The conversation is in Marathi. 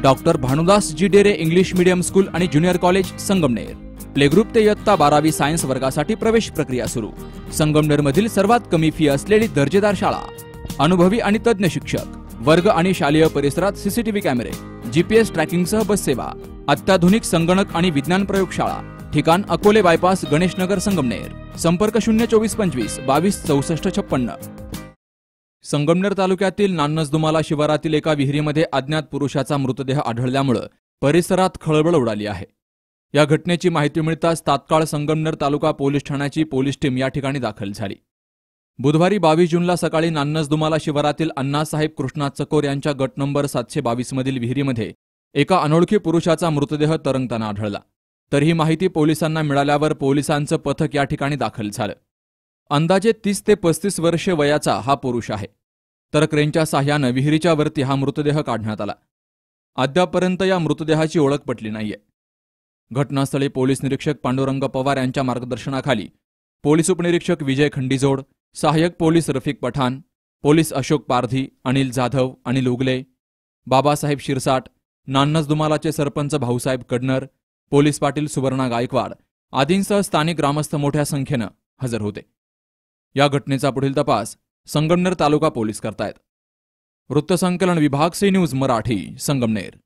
Doctor Bhanudas ji Dere English medium school आणि junior college Sangamner. Play group ते इयत्ता 12वी सायन्स वर्गासाठी प्रवेश प्रक्रिया सुरू। संगमनेर मधील सर्वात कमी फी असलेली दर्जेदार शाळा, अनुभवी आणि तज्ञ शिक्षक, वर्ग आणि शालेय परिसरात सीसीटीव्ही कॅमेरे, जीपीएस ट्रॅकिंगसह बस सेवा, अत्याधुनिक संगणक आणि विज्ञान प्रयोगशाळा। ठिकाण अकोले बायपास, गणेशनगर, संगमनेर। संपर्क 02425 22 64 56। संगमनेर तालुक्यातील नान्नजदुमाला शिवारातील एका विहिरीमध्ये अज्ञात पुरुषाचा मृतदेह आढळल्यामुळे परिसरात खळबळ उडाली आहे। या घटनेची माहिती मिळताच तात्काळ संगमनेर तालुका पोलीस ठाण्याची पोलीस टीम या ठिकाणी दाखल झाली। बुधवारी 22 जूनला सकाळी नान्नजदुमाला शिवारातील अण्णासाहेब कृष्णा चकोर यांच्या गट नंबर 722 मधील विहिरीमध्ये एका अनोळखी पुरुषाचा मृतदेह तरंगताना आढळला। तर ही माहिती पोलिसांना मिळाल्यावर पोलिसांचं पथक या ठिकाणी दाखल झालं। अंदाजे 30 ते 35 वर्षे वयाचा हा पुरुष आहे। तर क्रेनच्या साह्यानं विहिरीच्या वरती हा मृतदेह काढण्यात आला। अद्यापर्यंत या मृतदेहाची ओळख पटली नाहीये। घटनास्थळी पोलीस निरीक्षक पांडुरंग पवार यांच्या मार्गदर्शनाखाली पोलीस उपनिरीक्षक विजय खंडीजोड, सहाय्यक पोलीस रफिक पठाण, पोलीस अशोक पारधी, अनिल जाधव, अनिल उगले, बाबासाहेब शिरसाट, नान्नजदुमालाचे सरपंच भाऊसाहेब कडनर, पोलीस पाटील सुवर्णा गायकवाड आदींसह स्थानिक ग्रामस्थ मोठ्या संख्येनं हजर होते। या घटनेचा पुढील तपास संगमनेर तालुका पोलीस करतायत। वृत्तसंकलन विभाग, सी न्यूज मराठी, संगमनेर।